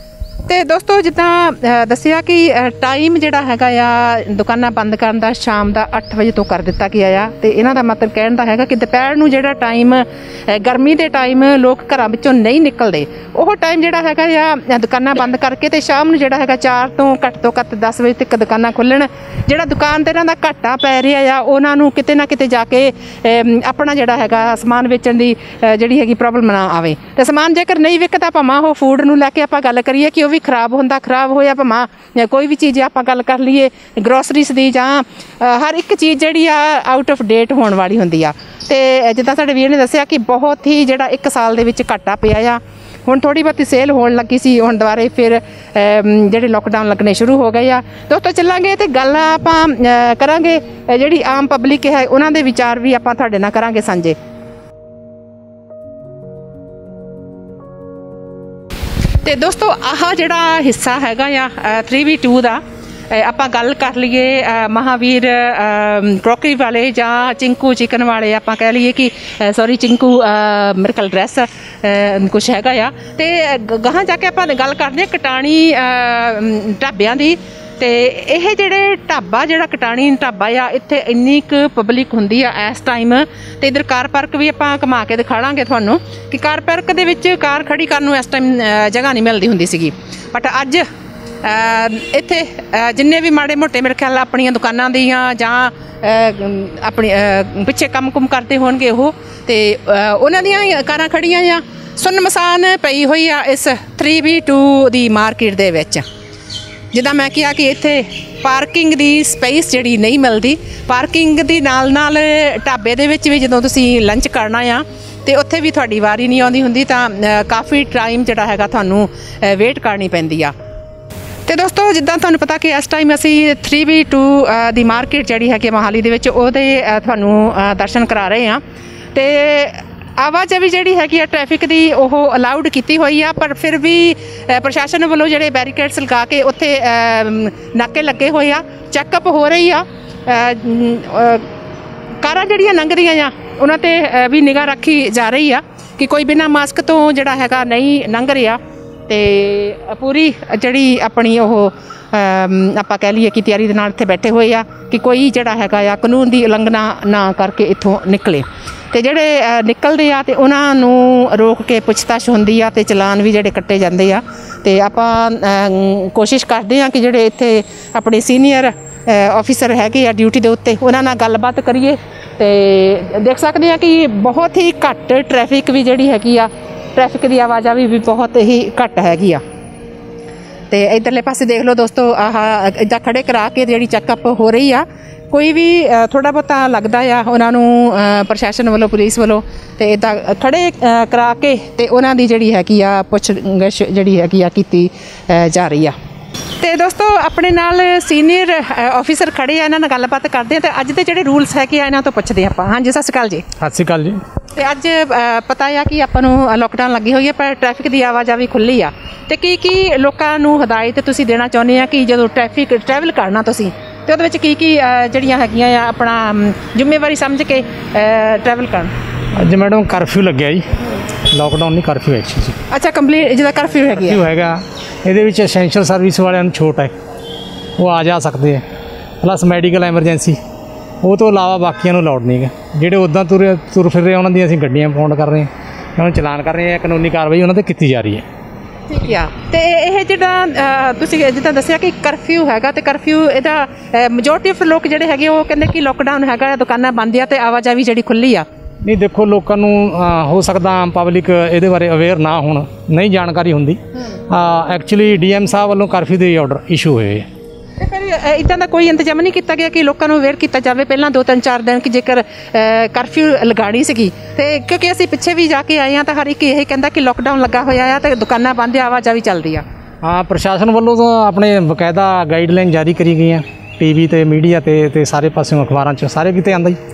ਤੇ ਦੋਸਤੋ ਜਿੱਦਾਂ ਦੱਸਿਆ ਕਿ ਟਾਈਮ ਜਿਹੜਾ ਹੈਗਾ ਆ ਦੁਕਾਨਾਂ ਬੰਦ ਕਰਨ ਦਾ ਸ਼ਾਮ ਦਾ 8 ਵਜੇ ਤੋਂ ਕਰ ਦਿੱਤਾ ਗਿਆ ਆ ਤੇ ਇਹਨਾਂ ਦਾ ਮਤਲਬ ਕਹਿਣ ਦਾ ਹੈਗਾ ਕਿ ਦੁਪਹਿਰ ਨੂੰ ਜਿਹੜਾ ਟਾਈਮ ਗਰਮੀ ਦੇ ਟਾਈਮ ਲੋਕ ਘਰਾਂ ਵਿੱਚੋਂ ਨਹੀਂ ਨਿਕਲਦੇ, ਉਹ ਟਾਈਮ ਜਿਹੜਾ ਹੈਗਾ ਆ ਦੁਕਾਨਾਂ ਬੰਦ ਕਰਕੇ ਤੇ ਸ਼ਾਮ ਨੂੰ ਜਿਹੜਾ ਹੈਗਾ 4 ਤੋਂ ਘੱਟ 10 ਵਜੇ ਤੱਕ ਦੁਕਾਨਾਂ ਖੁੱਲ੍ਹਣ। ਜਿਹੜਾ ਦੁਕਾਨਦਾਰਾਂ ਦਾ ਘਾਟਾ ਪੈ ਰਿਹਾ ਆ ਉਹਨਾਂ ਨੂੰ ਕਿਤੇ ਨਾ ਕਿਤੇ ਜਾ ਕੇ ਆਪਣਾ ਜਿਹੜਾ ਹੈਗਾ ਸਮਾਨ ਵੇਚਣ ਦੀ ਜਿਹੜੀ ਹੈਗੀ ਪ੍ਰੋਬਲਮ ਨਾ ਆਵੇ। ਤੇ ਸਮਾਨ ਜੇਕਰ ਨਹੀਂ ਵਿਕਦਾ, ਭਾਵੇਂ ਉਹ ਫੂਡ ਨੂੰ ਲੈ ਕੇ ਆਪਾਂ ਗੱਲ ਕਰੀਏ ਕਿ ਉਹ ਵੀ ਖਰਾਬ ਹੋਇਆ, ਭਾਵੇਂ ਕੋਈ ਵੀ ਚੀਜ਼ ਆਪਾਂ ਗੱਲ ਕਰ ਲਈਏ ਗਰੋਸਰੀਜ਼ ਦੀ ਜਾਂ ਹਰ ਇੱਕ ਚੀਜ਼ ਜਿਹੜੀ ਆ ਆਊਟ ਆਫ ਡੇਟ ਹੋਣ ਵਾਲੀ ਹੁੰਦੀ ਆ। ਤੇ ਜਿੱਦਾਂ ਸਾਡੇ ਵੀਰ ਨੇ ਦੱਸਿਆ ਕਿ ਬਹੁਤ ਹੀ ਜਿਹੜਾ 1 ਸਾਲ ਦੇ ਵਿੱਚ ਘਾਟਾ ਪਿਆ ਆ। ਹੁਣ ਥੋੜੀ ਬਹੁਤੀ ਸੇਲ ਹੋਣ ਲੱਗੀ ਸੀ, ਹੁਣ ਦੁਬਾਰੇ ਫਿਰ ਜਿਹੜੇ ਲੋਕਡਾਊਨ ਲੱਗਣੇ ਸ਼ੁਰੂ ਹੋ ਗਏ ਆ। ਦੋਸਤੋ ਚੱਲਾਂਗੇ ਤੇ ਗੱਲ ਆਪਾਂ ਕਰਾਂਗੇ ਜਿਹੜੀ ਆਮ ਪਬਲਿਕ ਹੈ ਉਹਨਾਂ ਦੇ ਵਿਚਾਰ ਵੀ ਆਪਾਂ ਤੁਹਾਡੇ ਨਾਲ ਕਰਾਂਗੇ ਸਾਂਝੇ। ਤੇ ਦੋਸਤੋ ਆਹ ਜਿਹੜਾ ਹਿੱਸਾ ਹੈਗਾ ਆ 3v2 ਦਾ, ਆਪਾਂ ਗੱਲ ਕਰ ਲਈਏ ਮਹਾਵੀਰ ਕਰੋਕਰੀ ਵਾਲੇ ਜਾਂ ਚਿੰਕੂ ਚਿਕਨ ਵਾਲੇ, ਆਪਾਂ ਕਹਿ ਲਈਏ ਕਿ ਸੌਰੀ ਚਿੰਕੂ ਮੇਰੇ ਕੋਲ ਡਰੈਸ ਕੁਛ ਹੈਗਾ ਆ। ਤੇ ਗਾਹਾਂ ਜਾ ਕੇ ਆਪਾਂ ਗੱਲ ਕਰਦੇ ਹਾਂ ਕਟਾਣੀ ਢਾਬਿਆਂ ਦੀ। ਤੇ ਇਹ ਜਿਹੜੇ ਢਾਬਾ ਜਿਹੜਾ ਕਟਾਣੀ ਢਾਬਾ ਆ, ਇੱਥੇ ਇੰਨੀ ਕੁ ਪਬਲਿਕ ਹੁੰਦੀ ਆ ਇਸ ਟਾਈਮ। ਤੇ ਇਧਰ ਕਾਰ ਪਾਰਕ ਵੀ ਆਪਾਂ ਘੁਮਾ ਕੇ ਦਿਖਾਵਾਂਗੇ ਤੁਹਾਨੂੰ ਕਿ ਕਾਰ ਪਾਰਕ ਦੇ ਵਿੱਚ ਕਾਰ ਖੜੀ ਕਰਨ ਨੂੰ ਇਸ ਟਾਈਮ ਜਗ੍ਹਾ ਨਹੀਂ ਮਿਲਦੀ ਹੁੰਦੀ ਸੀਗੀ, ਬਟ ਅੱਜ ਇੱਥੇ ਜਿੰਨੇ ਵੀ ਮਾੜੇ ਮੋਟੇ ਮੇਰੇ ਖਿਆਲ ਆਪਣੀਆਂ ਦੁਕਾਨਾਂ ਦੀਆਂ ਜਾਂ ਆਪਣੀ ਪਿੱਛੇ ਕੰਮ ਕੁਮ ਕਰਦੇ ਹੋਣਗੇ ਉਹ, ਤੇ ਉਹਨਾਂ ਦੀਆਂ ਕਾਰਾਂ ਖੜੀਆਂ ਆ। ਸੁੰਨਮਸਾਨ ਪਈ ਹੋਈ ਆ ਇਸ 3v2 ਦੀ ਮਾਰਕੀਟ ਦੇ ਵਿੱਚ। ਜਿੱਦਾਂ ਮੈਂ ਕਿਹਾ ਕਿ ਇੱਥੇ ਪਾਰਕਿੰਗ ਦੀ ਸਪੇਸ ਜਿਹੜੀ ਨਹੀਂ ਮਿਲਦੀ। ਪਾਰਕਿੰਗ ਦੀ ਨਾਲ ਢਾਬੇ ਦੇ ਵਿੱਚ ਵੀ ਜਦੋਂ ਤੁਸੀਂ ਲੰਚ ਕਰਨਾ ਆ ਤੇ ਉੱਥੇ ਵੀ ਤੁਹਾਡੀ ਵਾਰੀ ਨਹੀਂ ਆਉਂਦੀ ਹੁੰਦੀ, ਤਾਂ ਕਾਫੀ ਟਾਈਮ ਜਿਹੜਾ ਹੈਗਾ ਤੁਹਾਨੂੰ ਵੇਟ ਕਰਨੀ ਪੈਂਦੀ ਆ। ਤੇ ਦੋਸਤੋ ਜਿੱਦਾਂ ਤੁਹਾਨੂੰ ਪਤਾ ਕਿ ਇਸ ਟਾਈਮ ਅਸੀਂ 3v2 ਦੀ ਮਾਰਕੀਟ ਜਿਹੜੀ ਹੈਗੀ ਮੋਹਾਲੀ ਦੇ ਵਿੱਚ ਉਹਦੇ ਤੁਹਾਨੂੰ ਦਰਸ਼ਨ ਕਰਾ ਰਹੇ ਹਾਂ। ਤੇ ਆਵਾਜਾਈ ਜਿਹੜੀ ਹੈਗੀ ਆ ਟ੍ਰੈਫਿਕ ਦੀ ਉਹ ਅਲਾਉਡ ਕੀਤੀ ਹੋਈ ਆ, ਪਰ ਫਿਰ ਵੀ ਪ੍ਰਸ਼ਾਸਨ ਵੱਲੋਂ ਜਿਹੜੇ ਬੈਰੀਕੇਡਸ ਲਗਾ ਕੇ ਉੱਥੇ ਨਾਕੇ ਲੱਗੇ ਹੋਏ ਆ, ਚੈੱਕਅਪ ਹੋ ਰਹੀ ਆ। ਕਾਰਾਂ ਜਿਹੜੀਆਂ ਲੰਘਦੀਆਂ ਆ ਉਹਨਾਂ 'ਤੇ ਵੀ ਨਿਗਾਹ ਰੱਖੀ ਜਾ ਰਹੀ ਆ ਕਿ ਕੋਈ ਬਿਨਾਂ ਮਾਸਕ ਤੋਂ ਜਿਹੜਾ ਹੈਗਾ ਨਹੀਂ ਲੰਘ ਰਿਹਾ। ਤੇ ਪੂਰੀ ਜਿਹੜੀ ਆਪਣੀ ਉਹ ਆਪਾਂ ਕਹਿ ਲਈਏ ਕਿ ਤਿਆਰੀ ਦੇ ਨਾਲ ਇੱਥੇ ਬੈਠੇ ਹੋਏ ਆ ਕਿ ਕੋਈ ਜਿਹੜਾ ਹੈਗਾ ਆ ਕਾਨੂੰਨ ਦੀ ਉਲੰਘਣਾ ਨਾ ਕਰਕੇ ਇੱਥੋਂ ਨਿਕਲੇ। ਤੇ ਜਿਹੜੇ ਨਿਕਲਦੇ ਆ ਤੇ ਉਹਨਾਂ ਨੂੰ ਰੋਕ ਕੇ ਪੁੱਛਤਾਛ ਹੁੰਦੀ ਆ ਤੇ ਚਲਾਨ ਵੀ ਜਿਹੜੇ ਕੱਟੇ ਜਾਂਦੇ ਆ। ਤੇ ਆਪਾਂ ਕੋਸ਼ਿਸ਼ ਕਰਦੇ ਆ ਕਿ ਜਿਹੜੇ ਇੱਥੇ ਆਪਣੇ ਸੀਨੀਅਰ ਆਫੀਸਰ ਹੈਗੇ ਆ ਡਿਊਟੀ ਦੇ ਉੱਤੇ ਉਹਨਾਂ ਨਾਲ ਗੱਲਬਾਤ ਕਰੀਏ। ਤੇ ਦੇਖ ਸਕਦੇ ਆ ਕਿ ਬਹੁਤ ਹੀ ਘੱਟ ਟ੍ਰੈਫਿਕ ਵੀ ਜਿਹੜੀ ਹੈਗੀ ਆ, ਟ੍ਰੈਫਿਕ ਦੀ ਆਵਾਜਾਈ ਵੀ ਬਹੁਤ ਹੀ ਘੱਟ ਹੈਗੀ ਆ। ਤੇ ਇਧਰਲੇ ਪਾਸੇ ਦੇਖ ਲਓ ਦੋਸਤੋ, ਆਹ ਇੱਦਾਂ ਖੜੇ ਕਰਾ ਕੇ ਜਿਹੜੀ ਚੈੱਕਅਪ ਹੋ ਰਹੀ ਆ। ਕੋਈ ਵੀ ਥੋੜ੍ਹਾ ਬਹੁਤਾ ਲੱਗਦਾ ਆ ਉਹਨਾਂ ਨੂੰ ਪ੍ਰਸ਼ਾਸਨ ਵੱਲੋਂ, ਪੁਲਿਸ ਵੱਲੋਂ, ਤੇ ਇੱਦਾਂ ਖੜੇ ਕਰਾ ਕੇ ਤੇ ਉਹਨਾਂ ਦੀ ਜਿਹੜੀ ਹੈਗੀ ਆ ਪੁੱਛਗਿੱਛ ਜਿਹੜੀ ਹੈਗੀ ਆ ਕੀਤੀ ਜਾ ਰਹੀ ਆ। ਤੇ ਦੋਸਤੋ ਆਪਣੇ ਨਾਲ ਸੀਨੀਅਰ ਆਫੀਸਰ ਖੜੇ ਆ, ਇਹਨਾਂ ਨਾਲ ਗੱਲਬਾਤ ਕਰਦੇ ਆ ਤੇ ਅੱਜ ਦੇ ਜਿਹੜੇ ਰੂਲਸ ਹੈਗੇ ਆ ਇਹਨਾਂ ਤੋਂ ਪੁੱਛਦੇ ਆਪਾਂ। ਹਾਂਜੀ, ਸਤਿ ਸ਼੍ਰੀ ਅਕਾਲ ਜੀ। ਸਤਿ ਸ਼੍ਰੀ ਅਕਾਲ ਜੀ। ਤੇ ਅੱਜ ਪਤਾ ਆ ਕਿ ਆਪਾਂ ਨੂੰ ਲੋਕਡਾਊਨ ਲੱਗੀ ਹੋਈ ਹੈ, ਪਰ ਟ੍ਰੈਫਿਕ ਦੀ ਆਵਾਜਾਈ ਖੁੱਲ੍ਹੀ ਆ। ਤੇ ਕੀ ਲੋਕਾਂ ਨੂੰ ਹਦਾਇਤ ਤੁਸੀਂ ਦੇਣਾ ਚਾਹੁੰਦੇ ਆ ਕਿ ਜਦੋਂ ਟਰੈਵਲ ਕਰਨਾ ਤੁਸੀਂ ਤੇ ਉਹਦੇ ਵਿੱਚ ਕੀ ਜਿਹੜੀਆਂ ਹੈਗੀਆਂ ਆ ਆਪਣਾ ਜ਼ਿੰਮੇਵਾਰੀ ਸਮਝ ਕੇ ਟਰੈਵਲ ਕਰਨ? ਅੱਜ ਮੈਡਮ ਕਰਫਿਊ ਲੱਗਿਆ ਜੀ, ਲੋਕਡਾਊਨ ਨਹੀਂ ਕਰਫਿਊ ਹੈ ਜੀ। ਅੱਛਾ, ਕੰਪਲੀਟ ਜਿਹਦਾ ਕਰਫਿਊ ਹੈਗਾ ਇਹਦੇ ਵਿੱਚ ਐਸੈਂਸ਼ੀਅਲ ਸਰਵਿਸ ਵਾਲਿਆਂ ਨੂੰ ਛੋਟ ਹੈ, ਉਹ ਆ ਜਾ ਸਕਦੇ ਆ, ਪਲੱਸ ਮੈਡੀਕਲ ਐਮਰਜੈਂਸੀ। ਉਹ ਤੋਂ ਇਲਾਵਾ ਬਾਕੀਆਂ ਨੂੰ ਅਲਾਉਡ ਨਹੀਂ ਗਾ। ਜਿਹੜੇ ਉੱਦਾਂ ਤੁਰ ਫਿਰ ਰਹੇ ਉਹਨਾਂ ਦੀਆਂ ਅਸੀਂ ਗੱਡੀਆਂ ਫੋਨ ਕਰ ਰਹੇ ਹਾਂ, ਉਹਨਾਂ ਨੂੰ ਚਲਾਨ ਕਰ ਰਹੇ ਹਾਂ, ਕਾਨੂੰਨੀ ਕਾਰਵਾਈ ਉਹਨਾਂ 'ਤੇ ਕੀਤੀ ਜਾ ਰਹੀ ਹੈ। ਠੀਕ ਆ। ਤੇ ਇਹ ਜਿਹੜਾ ਤੁਸੀਂ ਜਿੱਦਾਂ ਦੱਸਿਆ ਕਿ ਕਰਫਿਊ ਹੈਗਾ, ਤੇ ਕਰਫਿਊ ਇਹਦਾ ਮੈਜੋਰਟੀ ਆਫ ਲੋਕ ਜਿਹੜੇ ਹੈਗੇ ਉਹ ਕਹਿੰਦੇ ਕਿ ਲੋਕਡਾਊਨ ਹੈਗਾ, ਦੁਕਾਨਾਂ ਬੰਦ ਆ ਤੇ ਆਵਾਜਾਈ ਜਿਹੜੀ ਖੁੱਲ੍ਹੀ ਆ। ਨਹੀਂ ਦੇਖੋ, ਲੋਕਾਂ ਨੂੰ ਹੋ ਸਕਦਾ ਆਮ ਪਬਲਿਕ ਇਹਦੇ ਬਾਰੇ ਅਵੇਅਰ ਨਾ ਹੋਣ, ਨਹੀਂ ਜਾਣਕਾਰੀ ਹੁੰਦੀ। ਐਕਚੁਅਲੀ ਡੀਐਮ ਸਾਹਿਬ ਵੱਲੋਂ ਕਰਫਿਊ ਦੇ ਆਰਡਰ ਇਸ਼ੂ ਹੋਏ। ਤੇ ਫਿਰ ਇੱਦਾਂ ਦਾ ਕੋਈ ਇੰਤਜ਼ਾਮ ਨਹੀਂ ਕੀਤਾ ਗਿਆ ਕਿ ਲੋਕਾਂ ਨੂੰ ਅਵੇਅਰ ਕੀਤਾ ਜਾਵੇ ਪਹਿਲਾਂ 2-3-4 ਦਿਨ ਕਿ ਜੇਕਰ ਕਰਫਿਊ ਲਗਾਣੀ ਸੀਗੀ? ਤੇ ਕਿਉਂਕਿ ਅਸੀਂ ਪਿੱਛੇ ਵੀ ਜਾ ਕੇ ਆਏ ਹਾਂ ਤਾਂ ਹਰ ਇੱਕ ਇਹ ਕਹਿੰਦਾ ਕਿ ਲੋਕਡਾਊਨ ਲੱਗਾ ਹੋਇਆ ਆ ਤੇ ਦੁਕਾਨਾਂ ਬੰਦ ਆ, ਆਵਾਜਾਈ ਚੱਲਦੀ ਆ। ਹਾਂ, ਪ੍ਰਸ਼ਾਸਨ ਵੱਲੋਂ ਤਾਂ ਆਪਣੇ ਬਕਾਇਦਾ ਗਾਈਡਲਾਈਨ ਜਾਰੀ ਕਰੀ ਗਈਆਂ, ਟੀਵੀ ਤੇ ਮੀਡੀਆ ਤੇ ਸਾਰੇ ਪਾਸਿਓਂ, ਅਖਬਾਰਾਂ 'ਚ ਸਾਰੇ ਕਿਤੇ ਆਉਂਦਾ ਜੀ।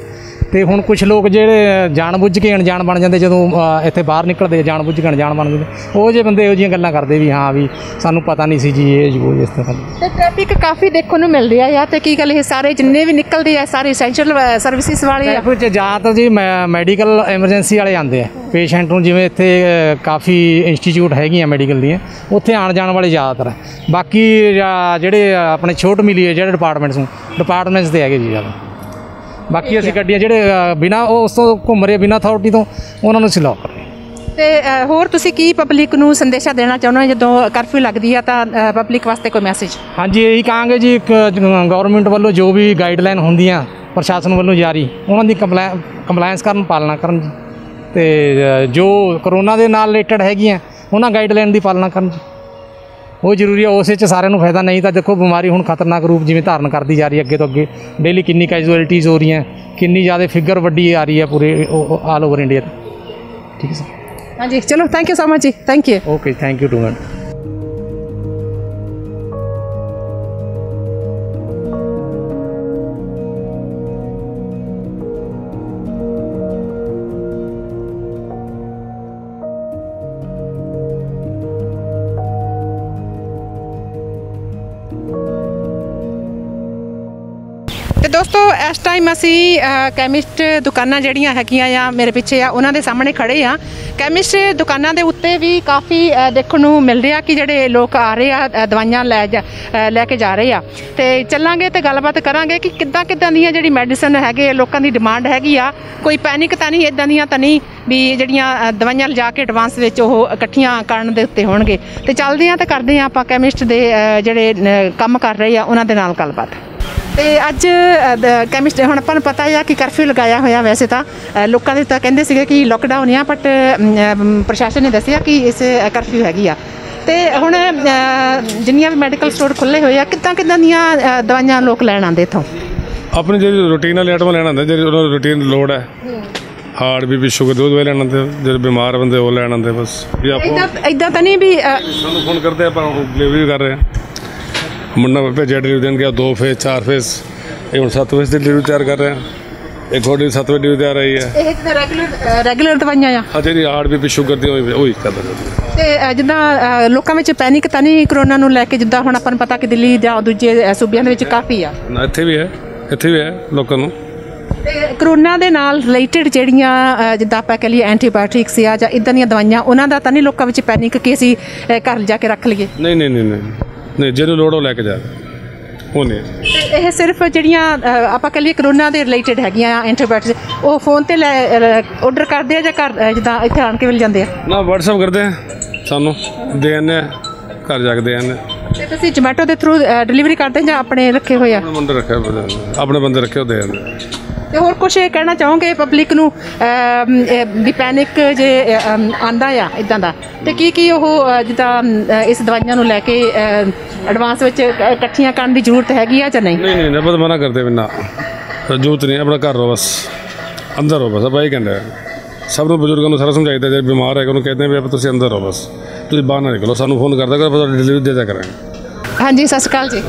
ਤੇ ਹੁਣ ਕੁਝ ਲੋਕ ਜਿਹੜੇ ਜਾਣਬੁੱਝ ਕੇ ਅਣਜਾਣ ਬਣ ਜਾਂਦੇ ਜਦੋਂ ਇੱਥੇ ਬਾਹਰ ਨਿਕਲਦੇ ਜਾਣਬੁੱਝ ਕੇ ਅਣਜਾਣ ਬਣ ਜਾਂਦੇ, ਉਹ ਜਿਹੇ ਬੰਦੇ ਇਹੋ ਜਿਹੀਆਂ ਗੱਲਾਂ ਕਰਦੇ ਵੀ ਹਾਂ ਵੀ ਸਾਨੂੰ ਪਤਾ ਨਹੀਂ ਸੀ ਜੀ ਇਹ ਜੋ ਇਸ ਤਰ੍ਹਾਂ। ਤੇ ਟ੍ਰੈਫਿਕ ਕਾਫੀ ਦੇਖਣ ਨੂੰ ਮਿਲ ਰਿਹਾ ਆ, ਤੇ ਕੀ ਗੱਲ ਇਹ ਸਾਰੇ ਜਿੰਨੇ ਵੀ ਨਿਕਲਦੇ ਆ ਸਾਰੇ ਐਸੈਂਸ਼ੀਅਲ ਸਰਵਿਸਿਜ਼ ਵਾਲੇ ਆ? ਫਿਰ ਜਾਂ ਤਾਂ ਜੀ ਮੈਡੀਕਲ ਐਮਰਜੈਂਸੀ ਵਾਲੇ ਆਉਂਦੇ ਆ ਪੇਸ਼ੈਂਟ ਨੂੰ, ਜਿਵੇਂ ਇੱਥੇ ਕਾਫੀ ਇੰਸਟੀਚਿਊਟ ਹੈਗੀਆਂ ਮੈਡੀਕਲ ਦੀਆਂ, ਉੱਥੇ ਆਉਣ ਜਾਣ ਵਾਲੇ ਜ਼ਿਆਦਾਤਰ। ਬਾਕੀ ਜਿਹੜੇ ਆਪਣੇ ਛੋਟ ਮਿਲੀ ਹੈ ਜਿਹੜੇ ਡਿਪਾਰਟਮੈਂਟਸ ਦੇ ਹੈਗੇ ਜੀ ਜ਼ਿਆਦਾ। ਬਾਕੀ ਅਸੀਂ ਗੱਡੀਆਂ ਜਿਹੜੇ ਬਿਨਾਂ ਉਸ ਤੋਂ ਘੁੰਮ ਰਹੇ ਬਿਨਾਂ ਅਥਾਰਟੀ ਤੋਂ, ਉਹਨਾਂ ਨੂੰ ਸਿਲਾਓ ਕਰ। ਤੇ ਹੋਰ ਤੁਸੀਂ ਕੀ ਪਬਲਿਕ ਨੂੰ ਸੰਦੇਸ਼ਾ ਦੇਣਾ ਚਾਹੁੰਦੇ ਹੋ ਜਦੋਂ ਕਰਫਿਊ ਲੱਗਦੀ ਆ ਤਾਂ ਪਬਲਿਕ ਵਾਸਤੇ ਕੋਈ ਮੈਸੇਜ? ਹਾਂਜੀ, ਇਹੀ ਕਹਾਂਗੇ ਜੀ, ਗਵਰਨਮੈਂਟ ਵੱਲੋਂ ਜੋ ਵੀ ਗਾਈਡਲਾਈਨ ਹੁੰਦੀਆਂ ਪ੍ਰਸ਼ਾਸਨ ਵੱਲੋਂ ਜਾਰੀ, ਉਹਨਾਂ ਦੀ ਕੰਪਲਾਇੰਸ ਕਰਨ, ਪਾਲਣਾ ਕਰਨ ਜੀ। ਤੇ ਜੋ ਕਰੋਨਾ ਦੇ ਨਾਲ ਰਿਲੇਟਡ ਹੈਗੀਆਂ ਉਹਨਾਂ ਗਾਈਡਲਾਈਨ ਦੀ ਪਾਲਣਾ ਕਰਨ ਜੀ, ਉਹ ਜ਼ਰੂਰੀ ਹੈ। ਉਸ ਵਿੱਚ ਸਾਰਿਆਂ ਨੂੰ ਫਾਇਦਾ। ਨਹੀਂ ਤਾਂ ਦੇਖੋ ਬਿਮਾਰੀ ਹੁਣ ਖਤਰਨਾਕ ਰੂਪ ਜਿਵੇਂ ਧਾਰਨ ਕਰਦੀ ਜਾ ਰਹੀ ਹੈ ਅੱਗੇ ਤੋਂ ਅੱਗੇ, ਡੇਲੀ ਕਿੰਨੀ ਕੈਜੂਅਲਟੀਜ਼ ਹੋ ਰਹੀਆਂ, ਕਿੰਨੀ ਜ਼ਿਆਦਾ ਫਿਗਰ ਵੱਡੀ ਆ ਰਹੀ ਹੈ ਪੂਰੇ ਆਲ ਓਵਰ ਇੰਡੀਆ। ਠੀਕ ਹੈ ਸਰ। ਹਾਂਜੀ, ਚਲੋ ਥੈਂਕ ਯੂ ਸੋ ਮਚ ਜੀ। Thank you. Okay, thank you too ma'am. ਤੇ ਦੋਸਤੋ ਇਸ ਟਾਈਮ ਅਸੀਂ ਕੈਮਿਸਟ ਦੁਕਾਨਾਂ ਜਿਹੜੀਆਂ ਹੈਗੀਆਂ ਆ ਮੇਰੇ ਪਿੱਛੇ ਆ ਉਹਨਾਂ ਦੇ ਸਾਹਮਣੇ ਖੜੇ ਆ। ਕੈਮਿਸਟ ਦੁਕਾਨਾਂ ਦੇ ਉੱਤੇ ਵੀ ਕਾਫੀ ਦੇਖਣ ਨੂੰ ਮਿਲ ਰਿਹਾ ਕਿ ਜਿਹੜੇ ਲੋਕ ਆ ਰਹੇ ਆ ਦਵਾਈਆਂ ਲੈ ਕੇ ਜਾ ਰਹੇ ਆ। ਤੇ ਚੱਲਾਂਗੇ ਤੇ ਗੱਲਬਾਤ ਕਰਾਂਗੇ ਕਿ ਕਿੱਦਾਂ ਦੀਆਂ ਜਿਹੜੀ ਮੈਡੀਸਨ ਹੈਗੇ ਲੋਕਾਂ ਦੀ ਡਿਮਾਂਡ ਹੈਗੀ ਆ। ਕੋਈ ਪੈਨਿਕ ਤਾਂ ਨਹੀਂ, ਇੱਦਾਂ ਦੀਆਂ ਤਾਂ ਨਹੀਂ ਵੀ ਜਿਹੜੀਆਂ ਦਵਾਈਆਂ ਲਿਜਾ ਕੇ ਐਡਵਾਂਸ ਵਿੱਚ ਉਹ ਇਕੱਠੀਆਂ ਕਰਨ ਦੇ ਉੱਤੇ ਹੋਣਗੇ। ਤੇ ਚੱਲਦੇ ਆ ਤੇ ਕਰਦੇ ਆ ਆਪਾਂ ਕੈਮਿਸਟ ਦੇ ਜਿਹੜੇ ਕੰਮ ਕਰ ਰਹੇ ਆ ਉਹਨਾਂ ਦੇ ਨਾਲ ਗੱਲਬਾਤ। ਤੇ ਅੱਜ ਕੈਮਿਸਟ ਹੁਣ ਆਪਾਂ ਨੂੰ ਪਤਾ ਆ ਕਿ ਕਰਫਿਊ ਲਗਾਇਆ ਹੋਇਆ। ਵੈਸੇ ਤਾਂ ਲੋਕਾਂ ਦੇ ਤਾਂ ਕਹਿੰਦੇ ਸੀਗੇ ਕਿ ਲੋਕਡਾਊਨ ਆ, ਬਟ ਪ੍ਰਸ਼ਾਸਨ ਨੇ ਦੱਸਿਆ ਕਿ ਇਸ ਕਰਫਿਊ ਹੈਗੀ ਆ। ਤੇ ਹੁਣ ਜਿੰਨੀਆਂ ਵੀ ਮੈਡੀਕਲ ਸਟੋਰ ਖੁੱਲ੍ਹੇ ਹੋਏ ਆ, ਕਿੱਦਾਂ ਦੀਆਂ ਦਵਾਈਆਂ ਲੋਕ ਲੈਣ ਆਉਂਦੇ ਇੱਥੋਂ? ਆਪਣੀ ਜਿਹੜੀ ਰੂਟੀਨ ਵਾਲੀ ਆਈਟਮਾਂ ਲੈਣ ਆਉਂਦੇ, ਜਿਹੜੀ ਉਹਨਾਂ ਨੂੰ ਰੂਟੀਨ ਲੋੜ ਹੈ। ਹਾਰਟ BP ਸ਼ੂਗਰ ਦੀ ਦਵਾਈ ਲੈਣ ਆਉਂਦੇ, ਜਿਹੜੇ ਬਿਮਾਰ ਬੰਦੇ ਉਹ ਲੈਣ ਆਉਂਦੇ ਬਸ। ਇੱਦਾਂ ਤਾਂ ਨਹੀਂ ਵੀ ਸਾਨੂੰ ਫੋਨ ਕਰਦੇ, ਆਪਾਂ ਡਿਲੀਵਰੀ ਕਰ ਰਹੇ ਹਾਂ। ਮੁੰਡਾ ਭੇਜਿਆ ਡਿਲੀਵਰੀ ਦੇਣ ਗਿਆ 2 ਫੇਜ਼ 4 ਫੇਜ਼, ਇਹ ਹੁਣ 7 ਫੇਜ਼ ਦੀ ਡਿਲੀਵਰੀ ਤਿਆਰ ਕਰ ਰਹੇ ਹਾਂ। ਇੱਕ ਹੋਰ 7 ਵਜੇ ਡਿਲੀਵਰੀ ਤਿਆਰ ਆਈ ਹੈ। ਇਹ ਰੈਗੂਲਰ ਦਵਾਈਆਂ ਆ? ਹਾਂ, ਜਿਹੜੀ ਹਾਰਟ BP ਸ਼ੂਗਰ ਦੀ ਉਹੀ ਕਰਦਾ। ਤੇ ਜਿੱਦਾਂ ਲੋਕਾਂ ਵਿੱਚ ਪੈਨਿਕ ਤਾਂ ਨਹੀਂ ਕਰੋਨਾ ਨੂੰ ਲੈ ਕੇ? ਜਿੱਦਾਂ ਹੁਣ ਆਪਾਂ ਨੂੰ ਪਤਾ ਕਿ ਦਿੱਲੀ ਜਾਂ ਦੂਜੇ ਸੂਬਿਆਂ ਦੇ ਵਿੱਚ ਕਾਫੀ ਆ। ਇੱਥੇ ਵੀ ਹੈ ਲੋਕਾਂ ਨੂੰ। ਤੇ ਕਰੋਨਾ ਦੇ ਨਾਲ ਰਿਲੇਟਡ ਜਿਹੜੀਆਂ ਜਿੱਦਾਂ ਆਪਾਂ ਕਹਿ ਲਈਏ ਐਂਟੀਬਾਇਓਟਿਕਸ ਆ ਜਾਂ ਇੱਦਾਂ ਦੀਆਂ ਦਵਾਈਆਂ, ਉਹਨਾਂ ਦਾ ਤਾਂ ਨਹੀਂ ਲੋਕਾਂ ਵਿੱਚ ਪੈਨਿਕ ਕਿ ਅਸੀਂ ਘਰ ਜਾ ਕੇ ਰੱਖ ਲਈਏ? ਨਹੀਂ, ਜਿਹਨੂੰ ਲੋੜ ਉਹ ਲੈ ਕੇ ਜਾ ਉਹ ਨਹੀਂ। ਇਹ ਸਿਰਫ ਜਿਹੜੀਆਂ ਆਪਾਂ ਕਹਿ ਲਈਏ ਕਰੋਨਾ ਦੇ ਰਿਲੇਟਡ ਹੈਗੀਆਂ ਐਂਟੀਬਾਇਓਟਿਕਸ, ਉਹ ਫੋਨ ਤੇ ਆਰਡਰ ਕਰਦੇ ਆ ਜਾਂ ਘਰ ਜਿੱਦਾਂ ਇੱਥੇ ਆਣ ਕੇ ਮਿਲ ਜਾਂਦੇ ਆ? ਨਾ, WhatsApp ਕਰਦੇ ਆ, ਸਾਨੂੰ ਦੇ ਆਉਂਦੇ ਆ, ਘਰ ਜਾ ਕੇ ਦੇ ਆਉਂਦੇ। ਤੇ ਤੁਸੀਂ ਜ਼ੋਮੈਟੋ ਦੇ ਥਰੂ ਡਿਲੀਵਰੀ ਕਰਦੇ ਜਾਂ ਆਪਣੇ ਰੱਖੇ ਹੋਏ ਆ? ਆਪਣੇ ਬੰਦੇ ਰੱਖੇ ਹੋ ਦੇ ਆਉਂਦੇ। ਤੇ ਹੋਰ ਕੁਝ ਕਹਿਣਾ ਚਾਹੋਗੇ ਪਬਲਿਕ ਨੂੰ ਵੀ ਪੈਨਿਕ ਜੇ ਆਂਦਾ ਆ ਇੱਦਾਂ ਦਾ, ਤੇ ਕੀ ਉਹ ਜਿੱਦਾਂ ਇਸ ਦਵਾਈਆਂ ਨੂੰ ਲੈ ਕੇ ਐਡਵਾਂਸ ਵਿੱਚ ਇਕੱਠੀਆਂ ਕਰਨ ਦੀ ਜ਼ਰੂਰਤ ਹੈਗੀ ਆ ਜਾਂ ਨਹੀਂ? ਨਹੀਂ, ਬਸ ਮਨਾ ਕਰਦੇ ਵੀ ਨਾ, ਜ਼ਰੂਰਤ ਨਹੀਂ, ਆਪਣਾ ਘਰ ਰਹੋ ਬਸ, ਅੰਦਰ ਰਹੋ ਬਸ। ਆਪਾਂ ਇਹ ਕਹਿੰਦੇ ਸਭ ਨੂੰ, ਬਜ਼ੁਰਗਾਂ ਨੂੰ ਸਾਰਾ ਸਮਝਾਈਦਾ, ਜਿਹੜੇ ਬਿਮਾਰ ਹੈ ਉਹਨੂੰ ਕਹਿੰਦੇ ਵੀ ਤੁਸੀਂ ਅੰਦਰ ਰਹੋ ਬਸ, ਤੁਸੀਂ ਬਾਹਰ ਨਾ ਨਿਕਲੋ। ਸਾਨੂੰ ਫੋਨ ਕਰਦਾ ਕਰੋ, ਆਪਾਂ ਡਿਲੀਵਰੀ ਦੇ ਦਿਆ ਕਰਾਂਗੇ। ਹਾਂਜੀ, ਸਤਿ ਸ਼੍ਰੀ ਅਕਾਲ ਜੀ।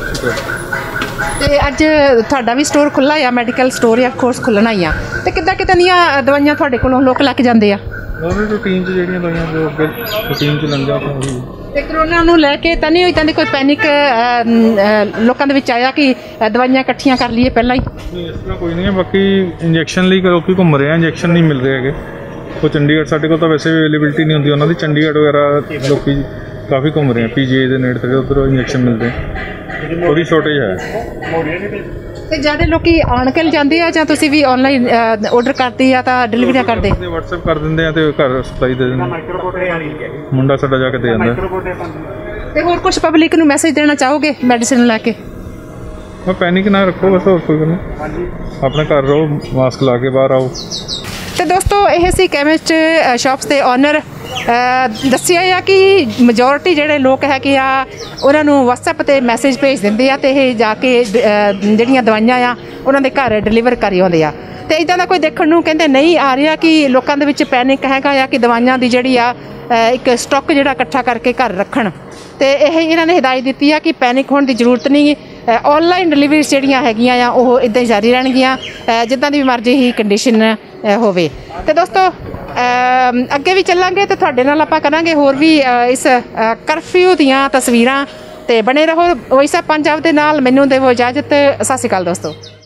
ਤੇ ਅੱਜ ਤੁਹਾਡਾ ਵੀ ਸਟੋਰ ਖੁੱਲ੍ਹਾ ਆ, ਮੈਡੀਕਲ ਸਟੋਰ ਆ, ਕੋਰਸ ਖੁੱਲ੍ਹਣਾ ਹੀ ਆ, ਤੇ ਕਿੱਦਾਂ ਦੀਆਂ ਦਵਾਈਆਂ ਤੁਹਾਡੇ ਕੋਲੋਂ ਲੋਕ ਲੈ ਕੇ ਜਾਂਦੇ ਆ? ਉਹਨੇ ਰੂਟੀਨ 'ਚ ਜਿਹੜੀਆਂ ਦਵਾਈਆਂ ਜੋ ਅੱਗੇ ਰੂਟੀਨ 'ਚ ਲੰਘਿਆ ਉਹੀ। ਤੇ ਕਰੋਨਾ ਨੂੰ ਲੈ ਕੇ ਤਾਂ ਨਹੀਂ ਇੱਦਾਂ ਦੀ ਕੋਈ ਪੈਨਿਕ ਲੋਕਾਂ ਦੇ ਵਿੱਚ ਆਇਆ ਕਿ ਦਵਾਈਆਂ ਇਕੱਠੀਆਂ ਕਰ ਲਈਏ ਪਹਿਲਾਂ ਹੀ? ਨਹੀਂ, ਇਸ ਤਰ੍ਹਾਂ ਕੋਈ ਨਹੀਂ ਹੈ। ਬਾਕੀ ਇੰਜੈਕਸ਼ਨ ਲਈ ਲੋਕ ਘੁੰਮ ਰਹੇ ਆ, ਇੰਜੈਕਸ਼ਨ ਨਹੀਂ ਮਿਲ ਰਹੇ ਹੈਗੇ। ਉਹ ਚੰਡੀਗੜ੍ਹ ਸਾਡੇ ਕੋਲ ਤਾਂ ਵੈਸੇ ਵੀ ਅਵੇਲੇਬਿਲਿਟੀ ਨਹੀਂ ਹੁੰਦੀ ਉਹਨਾਂ ਦੀ, ਚੰਡੀਗੜ੍ਹ ਵਗੈਰਾ ਲੋਕ ਕਾਫੀ ਘੁੰਮ ਰਹੇ ਆ, PGI ਦੇ ਨੇੜੇ ਤੇੜੇ ਉੱਧਰੋਂ ਇੰਜੈਕਸ਼ਨ ਮਿਲਦੇ, ਉਹਦੀ ਸ਼ੋਰਟੇਜ ਹੈ। ਤੇ ਜ਼ਿਆਦਾ ਲੋਕੀ ਆਣ ਕੇ ਜਾਂਦੇ ਆ ਜਾਂ ਤੁਸੀਂ ਵੀ ਆਨਲਾਈਨ ਆਰਡਰ ਕਰਦੇ ਆ ਤਾਂ ਡਿਲੀਵਰੀਆਂ ਕਰਦੇ? WhatsApp ਕਰ ਦਿੰਦੇ ਆ ਤੇ ਘਰ ਸਪਲਾਈ ਦੇ ਦਿੰਦੇ, ਮੁੰਡਾ ਸਾਡਾ ਜਾ ਕੇ ਦੇ ਜਾਂਦਾ। ਤੇ ਹੋਰ ਕੁਝ ਪਬਲਿਕ ਨੂੰ ਮੈਸੇਜ ਦੇਣਾ ਚਾਹੋਗੇ ਮੈਡੀਸਿਨ ਨੂੰ ਲੈ ਕੇ? ਮੈਂ ਪੈਨਿਕ ਨਾ ਰੱਖੋ ਬਸ, ਹੋਰ ਕੋਈ ਨਹੀਂ, ਆਪਣੇ ਘਰ ਰਹੋ, ਮਾਸਕ ਲਾ ਕੇ ਬਾਹਰ ਆਓ। ਤੇ ਦੋਸਤੋ ਇਹ ਸੀ ਕੈਮਿਸਟ ਸ਼ਾਪਸ ਦੇ ਓਨਰ। ਦੱਸਿਆ ਆ ਕਿ ਮੈਜੋਰਿਟੀ ਜਿਹੜੇ ਲੋਕ ਹੈਗੇ ਆ ਉਹਨਾਂ ਨੂੰ WhatsApp 'ਤੇ ਮੈਸੇਜ ਭੇਜ ਦਿੰਦੇ ਆ, ਅਤੇ ਇਹ ਜਾ ਕੇ ਜਿਹੜੀਆਂ ਦਵਾਈਆਂ ਆ ਉਹਨਾਂ ਦੇ ਘਰ ਡਿਲੀਵਰ ਕਰੀ ਆਉਂਦੇ ਆ। ਤੇ ਇੱਦਾਂ ਦਾ ਕੋਈ ਦੇਖਣ ਨੂੰ ਕਹਿੰਦੇ ਨਹੀਂ ਆ ਰਿਹਾ ਕਿ ਲੋਕਾਂ ਦੇ ਵਿੱਚ ਪੈਨਿਕ ਹੈਗਾ ਆ ਕਿ ਦਵਾਈਆਂ ਦੀ ਜਿਹੜੀ ਆ ਇੱਕ ਸਟਾਕ ਜਿਹੜਾ ਇਕੱਠਾ ਕਰਕੇ ਘਰ ਰੱਖਣ। ਤੇ ਇਹ ਇਹਨਾਂ ਨੇ ਹਦਾਇਤ ਦਿੱਤੀ ਆ ਕਿ ਪੈਨਿਕ ਹੋਣ ਦੀ ਜ਼ਰੂਰਤ ਨਹੀਂ, ਆਨਲਾਈਨ ਡਿਲੀਵਰੀਜ਼ ਜਿਹੜੀਆਂ ਹੈਗੀਆਂ ਆ ਉਹ ਇਦਾਂ ਹੀ ਜਾਰੀ ਰਹਿਣਗੀਆਂ ਜਿੱਦਾਂ ਦੀ ਵੀ ਮਰਜ਼ੀ ਹੀ ਕੰਡੀਸ਼ਨ ਹੋਵੇ। ਤੇ ਦੋਸਤੋ ਅੱਗੇ ਵੀ ਚੱਲਾਂਗੇ ਤੇ ਤੁਹਾਡੇ ਨਾਲ ਆਪਾਂ ਕਰਾਂਗੇ ਹੋਰ ਵੀ ਇਸ ਕਰਫਿਊ ਦੀਆਂ ਤਸਵੀਰਾਂ। ਤੇ ਬਣੇ ਰਹੋ ਵੌਇਸ ਆਫ ਪੰਜਾਬ ਦੇ ਨਾਲ। ਮੈਨੂੰ ਦੇਵੋ ਇਜਾਜ਼ਤ। ਸਤਿ ਸ਼੍ਰੀ ਅਕਾਲ ਦੋਸਤੋ।